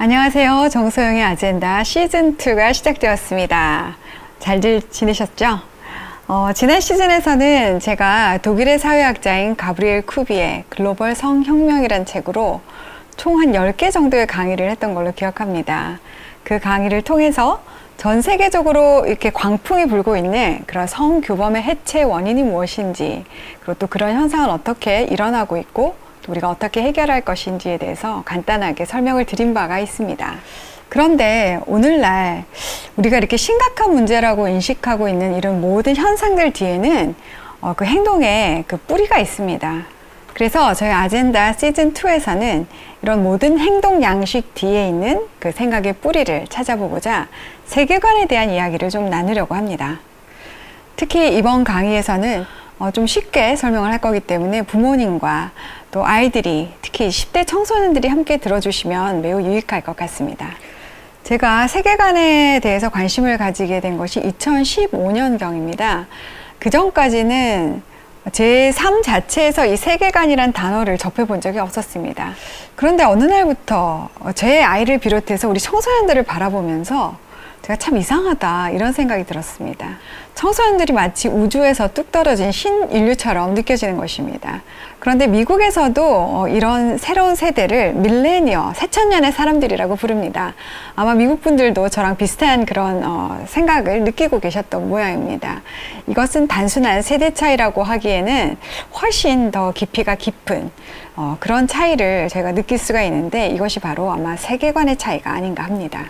안녕하세요. 정소영의 아젠다 시즌2가 시작되었습니다. 잘들 지내셨죠? 지난 시즌에서는 제가 독일의 사회학자인 가브리엘 쿠비의 글로벌 성혁명이란 책으로 총 한 10개 정도의 강의를 했던 걸로 기억합니다. 그 강의를 통해서 전 세계적으로 이렇게 광풍이 불고 있는 그런 성교범의 해체 원인이 무엇인지, 그리고 또 그런 현상은 어떻게 일어나고 있고 또 우리가 어떻게 해결할 것인지에 대해서 간단하게 설명을 드린 바가 있습니다. 그런데 오늘날 우리가 이렇게 심각한 문제라고 인식하고 있는 이런 모든 현상들 뒤에는 그 행동에 그 뿌리가 있습니다. 그래서 저희 아젠다 시즌2에서는 이런 모든 행동 양식 뒤에 있는 그 생각의 뿌리를 찾아보고자 세계관에 대한 이야기를 좀 나누려고 합니다. 특히 이번 강의에서는 좀 쉽게 설명을 할 거기 때문에 부모님과 또 아이들이, 특히 10대 청소년들이 함께 들어주시면 매우 유익할 것 같습니다. 제가 세계관에 대해서 관심을 가지게 된 것이 2015년경입니다. 그 전까지는 제 삶 자체에서 이 세계관이란 단어를 접해본 적이 없었습니다. 그런데 어느 날부터 제 아이를 비롯해서 우리 청소년들을 바라보면서 제가 참 이상하다 이런 생각이 들었습니다. 청소년들이 마치 우주에서 뚝 떨어진 신인류처럼 느껴지는 것입니다. 그런데 미국에서도 이런 새로운 세대를 밀레니어, 새천년의 사람들이라고 부릅니다. 아마 미국 분들도 저랑 비슷한 그런 생각을 느끼고 계셨던 모양입니다. 이것은 단순한 세대 차이라고 하기에는 훨씬 더 깊이가 깊은 그런 차이를 제가 느낄 수가 있는데, 이것이 바로 아마 세계관의 차이가 아닌가 합니다.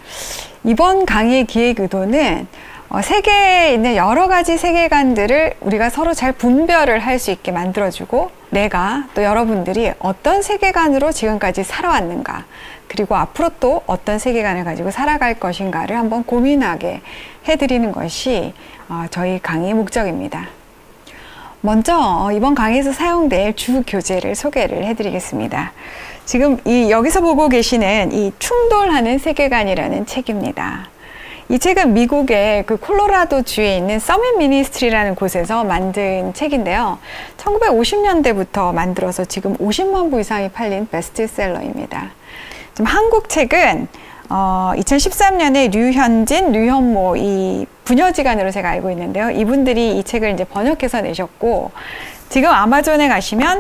이번 강의의 기획 의도는 세계에 있는 여러 가지 세계관들을 우리가 서로 잘 분별을 할 수 있게 만들어주고, 내가 또 여러분들이 어떤 세계관으로 지금까지 살아왔는가, 그리고 앞으로 또 어떤 세계관을 가지고 살아갈 것인가를 한번 고민하게 해드리는 것이 저희 강의의 목적입니다. 먼저 이번 강의에서 사용될 주 교재를 소개를 해드리겠습니다. 지금 여기서 보고 계시는 이 충돌하는 세계관이라는 책입니다. 이 책은 미국의 그 콜로라도 주에 있는 서밋 미니스트리라는 곳에서 만든 책인데요. 1950년대부터 만들어서 지금 50만 부 이상이 팔린 베스트셀러입니다. 지금 한국 책은 2013년에 류현진, 류현모 이 부녀지간으로 제가 알고 있는데요. 이분들이 이 책을 이제 번역해서 내셨고, 지금 아마존에 가시면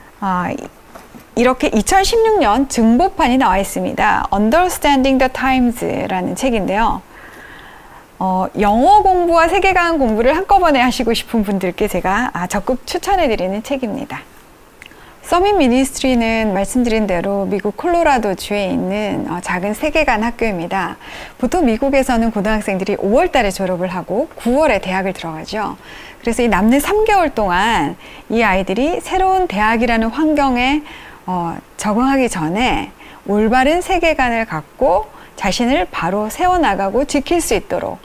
이렇게 2016년 증보판이 나와 있습니다. Understanding the Times라는 책인데요. 영어 공부와 세계관 공부를 한꺼번에 하시고 싶은 분들께 제가 적극 추천해드리는 책입니다. 서밋 미니스트리는 말씀드린 대로 미국 콜로라도주에 있는 작은 세계관 학교입니다. 보통 미국에서는 고등학생들이 5월 달에 졸업을 하고 9월에 대학을 들어가죠. 그래서 이 남는 3개월 동안 이 아이들이 새로운 대학이라는 환경에 적응하기 전에 올바른 세계관을 갖고 자신을 바로 세워나가고 지킬 수 있도록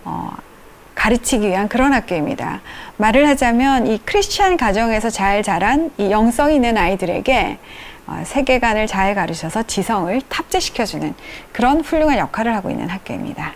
가르치기 위한 그런 학교입니다. 말을 하자면 이 크리스찬 가정에서 잘 자란 이 영성이 있는 아이들에게 세계관을 잘 가르쳐서 지성을 탑재시켜주는 그런 훌륭한 역할을 하고 있는 학교입니다.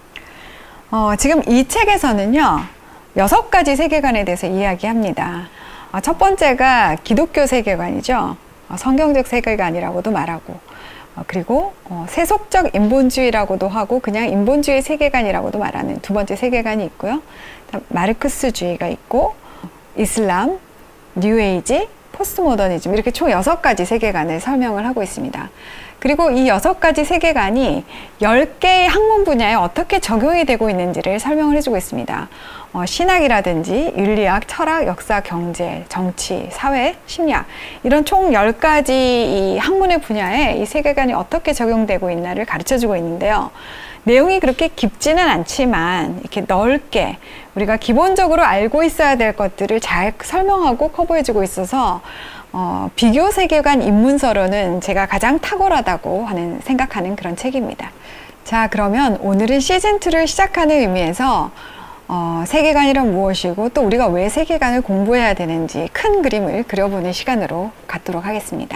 지금 이 책에서는요, 6가지 세계관에 대해서 이야기합니다. 첫 번째가 기독교 세계관이죠. 성경적 세계관이라고도 말하고, 그리고 세속적 인본주의라고도 하고 그냥 인본주의 세계관이라고도 말하는 두 번째 세계관이 있고요. 마르크스주의가 있고, 이슬람, 뉴에이지, 포스트모더니즘, 이렇게 총 6가지 세계관을 설명을 하고 있습니다. 그리고 이 6가지 세계관이 10개의 학문 분야에 어떻게 적용이 되고 있는지를 설명을 해주고 있습니다. 신학이라든지 윤리학, 철학, 역사, 경제, 정치, 사회, 심리학, 이런 총 10가지 이 학문의 분야에 이 세계관이 어떻게 적용되고 있나를 가르쳐주고 있는데요. 내용이 그렇게 깊지는 않지만 이렇게 넓게 우리가 기본적으로 알고 있어야 될 것들을 잘 설명하고 커버해주고 있어서 비교 세계관 입문서로는 제가 가장 탁월하다고 생각하는 그런 책입니다. 자, 그러면 오늘은 시즌2를 시작하는 의미에서 세계관이란 무엇이고 또 우리가 왜 세계관을 공부해야 되는지 큰 그림을 그려보는 시간으로 갖도록 하겠습니다.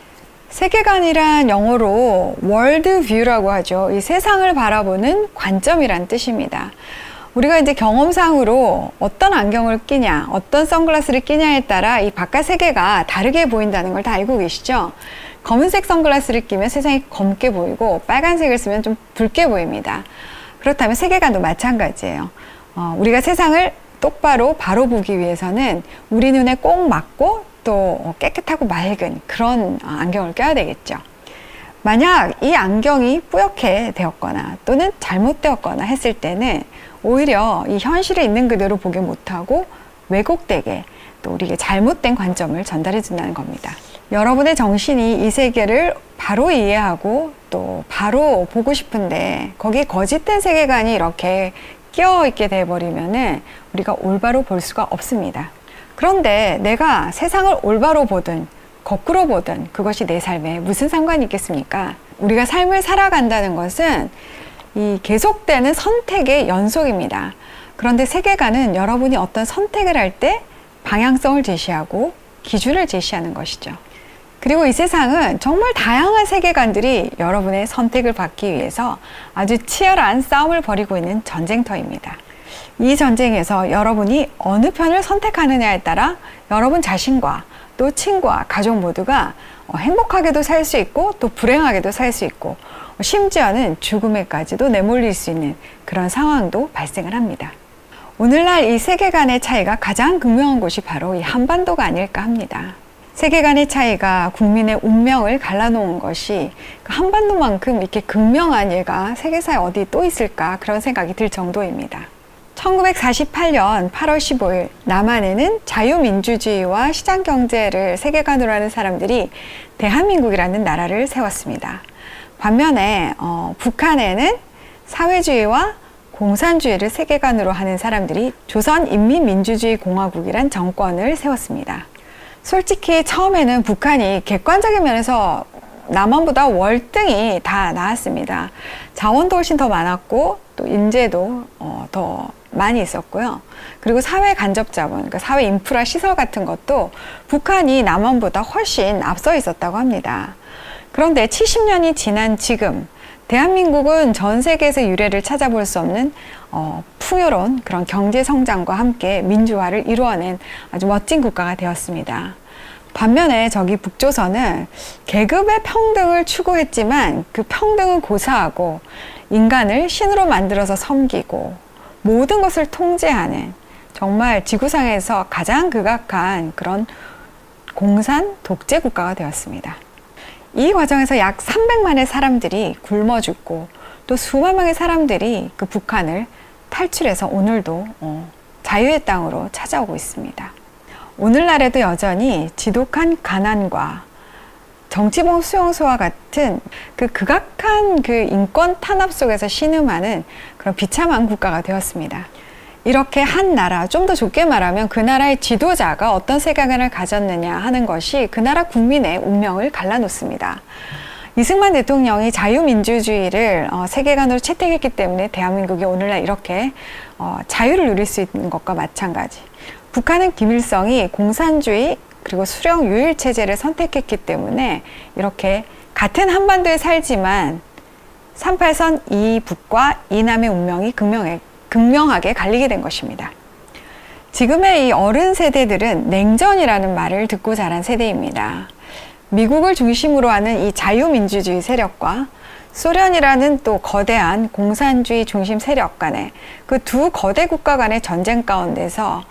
세계관이란 영어로 월드뷰라고 하죠. 이 세상을 바라보는 관점이란 뜻입니다. 우리가 이제 경험상으로 어떤 안경을 끼냐, 어떤 선글라스를 끼냐에 따라 이 바깥 세계가 다르게 보인다는 걸 다 알고 계시죠? 검은색 선글라스를 끼면 세상이 검게 보이고 빨간색을 쓰면 좀 붉게 보입니다. 그렇다면 세계관도 마찬가지예요. 우리가 세상을 똑바로 바로 보기 위해서는 우리 눈에 꼭 맞고 또 깨끗하고 맑은 그런 안경을 껴야 되겠죠. 만약 이 안경이 뿌옇게 되었거나 또는 잘못되었거나 했을 때는 오히려 이 현실에 있는 그대로 보게 못하고 왜곡되게 또 우리에게 잘못된 관점을 전달해 준다는 겁니다. 여러분의 정신이 이 세계를 바로 이해하고 또 바로 보고 싶은데 거기에 거짓된 세계관이 이렇게 끼어 있게 돼버리면은 우리가 올바로 볼 수가 없습니다. 그런데 내가 세상을 올바로 보든 거꾸로 보든 그것이 내 삶에 무슨 상관이 있겠습니까? 우리가 삶을 살아간다는 것은 이 계속되는 선택의 연속입니다. 그런데 세계관은 여러분이 어떤 선택을 할 때 방향성을 제시하고 기준을 제시하는 것이죠. 그리고 이 세상은 정말 다양한 세계관들이 여러분의 선택을 받기 위해서 아주 치열한 싸움을 벌이고 있는 전쟁터입니다. 이 전쟁에서 여러분이 어느 편을 선택하느냐에 따라 여러분 자신과 또 친구와 가족 모두가 행복하게도 살 수 있고 또 불행하게도 살 수 있고 심지어는 죽음에까지도 내몰릴 수 있는 그런 상황도 발생을 합니다. 오늘날 이 세계관의 차이가 가장 극명한 곳이 바로 이 한반도가 아닐까 합니다. 세계관의 차이가 국민의 운명을 갈라놓은 것이 한반도만큼 이렇게 극명한 예가 세계사에 어디 또 있을까 그런 생각이 들 정도입니다. 1948년 8월 15일 남한에는 자유민주주의와 시장경제를 세계관으로 하는 사람들이 대한민국이라는 나라를 세웠습니다. 반면에 북한에는 사회주의와 공산주의를 세계관으로 하는 사람들이 조선인민민주주의공화국이란 정권을 세웠습니다. 솔직히 처음에는 북한이 객관적인 면에서 남한보다 월등히 다 나았습니다. 자원도 훨씬 더 많았고 또 인재도 더 많이 있었고요. 그리고 사회 간접 자본, 그러니까 사회 인프라 시설 같은 것도 북한이 남한보다 훨씬 앞서 있었다고 합니다. 그런데 70년이 지난 지금 대한민국은 전 세계에서 유례를 찾아볼 수 없는 풍요로운 그런 경제 성장과 함께 민주화를 이루어낸 아주 멋진 국가가 되었습니다. 반면에 저기 북조선은 계급의 평등을 추구했지만 그 평등은 고사하고 인간을 신으로 만들어서 섬기고 모든 것을 통제하는 정말 지구상에서 가장 극악한 그런 공산 독재 국가가 되었습니다. 이 과정에서 약 300만의 사람들이 굶어 죽고 또 수만 명의 사람들이 그 북한을 탈출해서 오늘도 자유의 땅으로 찾아오고 있습니다. 오늘날에도 여전히 지독한 가난과 정치범 수용소와 같은 그 극악한 그 인권 탄압 속에서 신음하는 그런 비참한 국가가 되었습니다. 이렇게 한 나라, 좀 더 좁게 말하면 그 나라의 지도자가 어떤 세계관을 가졌느냐 하는 것이 그 나라 국민의 운명을 갈라놓습니다. 이승만 대통령이 자유민주주의를 세계관으로 채택했기 때문에 대한민국이 오늘날 이렇게 자유를 누릴 수 있는 것과 마찬가지. 북한은 김일성이 공산주의 그리고 수령 유일 체제를 선택했기 때문에 이렇게 같은 한반도에 살지만 38선 이북과 이남의 운명이 극명하게 갈리게 된 것입니다. 지금의 이 어른 세대들은 냉전이라는 말을 듣고 자란 세대입니다. 미국을 중심으로 하는 이 자유민주주의 세력과 소련이라는 또 거대한 공산주의 중심 세력 간의 그 두 거대 국가 간의 전쟁 가운데서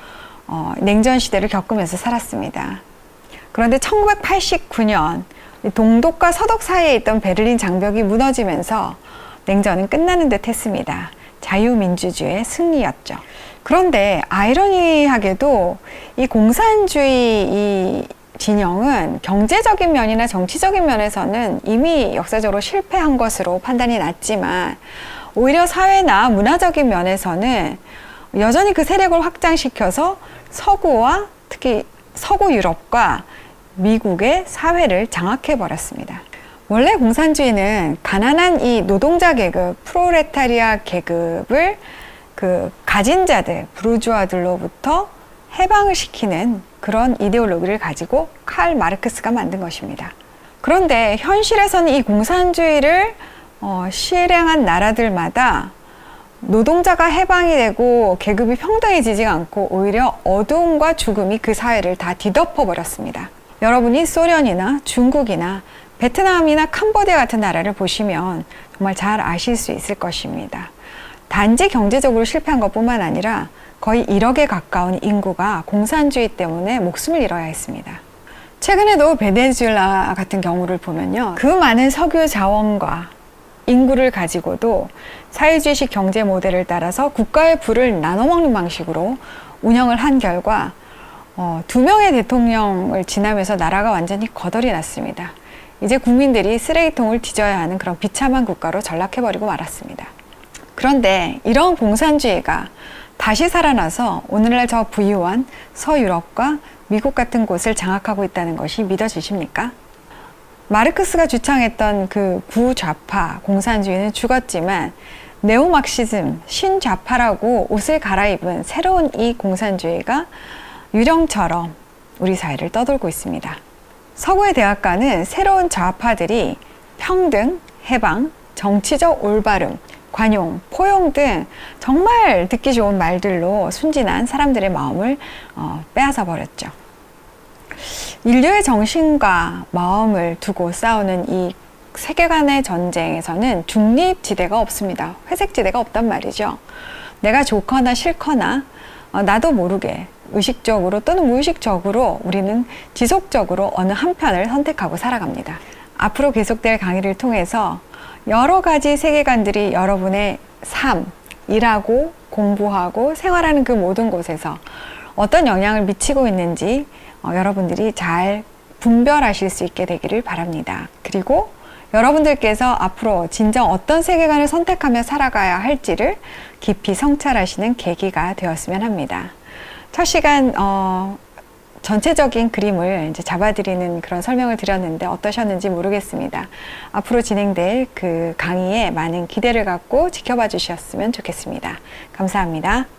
냉전 시대를 겪으면서 살았습니다. 그런데 1989년 동독과 서독 사이에 있던 베를린 장벽이 무너지면서 냉전은 끝나는 듯 했습니다. 자유민주주의의 승리였죠. 그런데 아이러니하게도 이 공산주의 이 진영은 경제적인 면이나 정치적인 면에서는 이미 역사적으로 실패한 것으로 판단이 났지만 오히려 사회나 문화적인 면에서는 여전히 그 세력을 확장시켜서 서구와 특히 서구 유럽과 미국의 사회를 장악해버렸습니다. 원래 공산주의는 가난한 이 노동자 계급, 프롤레타리아 계급을 그 가진 자들, 부르주아들로부터 해방을 시키는 그런 이데올로기를 가지고 칼 마르크스가 만든 것입니다. 그런데 현실에서는 이 공산주의를 실행한 나라들마다 노동자가 해방이 되고 계급이 평등해지지가 않고 오히려 어두움과 죽음이 그 사회를 다 뒤덮어 버렸습니다. 여러분이 소련이나 중국이나 베트남이나 캄보디아 같은 나라를 보시면 정말 잘 아실 수 있을 것입니다. 단지 경제적으로 실패한 것뿐만 아니라 거의 1억에 가까운 인구가 공산주의 때문에 목숨을 잃어야 했습니다. 최근에도 베네수엘라 같은 경우를 보면요, 그 많은 석유 자원과 인구를 가지고도 사회주의식 경제 모델을 따라서 국가의 부를 나눠먹는 방식으로 운영을 한 결과 2명의 대통령을 지나면서 나라가 완전히 거덜이 났습니다. 이제 국민들이 쓰레기통을 뒤져야 하는 그런 비참한 국가로 전락해버리고 말았습니다. 그런데 이런 공산주의가 다시 살아나서 오늘날 저 부유한 서유럽과 미국 같은 곳을 장악하고 있다는 것이 믿어지십니까? 마르크스가 주창했던 그 구좌파 공산주의는 죽었지만 네오막시즘, 신좌파라고 옷을 갈아입은 새로운 이 공산주의가 유령처럼 우리 사회를 떠돌고 있습니다. 서구의 대학가는 새로운 좌파들이 평등, 해방, 정치적 올바름, 관용, 포용 등 정말 듣기 좋은 말들로 순진한 사람들의 마음을 빼앗아 버렸죠. 인류의 정신과 마음을 두고 싸우는 이 세계관의 전쟁에서는 중립지대가 없습니다. 회색지대가 없단 말이죠. 내가 좋거나 싫거나 나도 모르게 의식적으로 또는 무의식적으로 우리는 지속적으로 어느 한편을 선택하고 살아갑니다. 앞으로 계속될 강의를 통해서 여러 가지 세계관들이 여러분의 삶, 일하고 공부하고 생활하는 그 모든 곳에서 어떤 영향을 미치고 있는지 여러분들이 잘 분별하실 수 있게 되기를 바랍니다. 그리고 여러분들께서 앞으로 진정 어떤 세계관을 선택하며 살아가야 할지를 깊이 성찰하시는 계기가 되었으면 합니다. 첫 시간 전체적인 그림을 이제 잡아드리는 그런 설명을 드렸는데 어떠셨는지 모르겠습니다. 앞으로 진행될 그 강의에 많은 기대를 갖고 지켜봐 주셨으면 좋겠습니다. 감사합니다.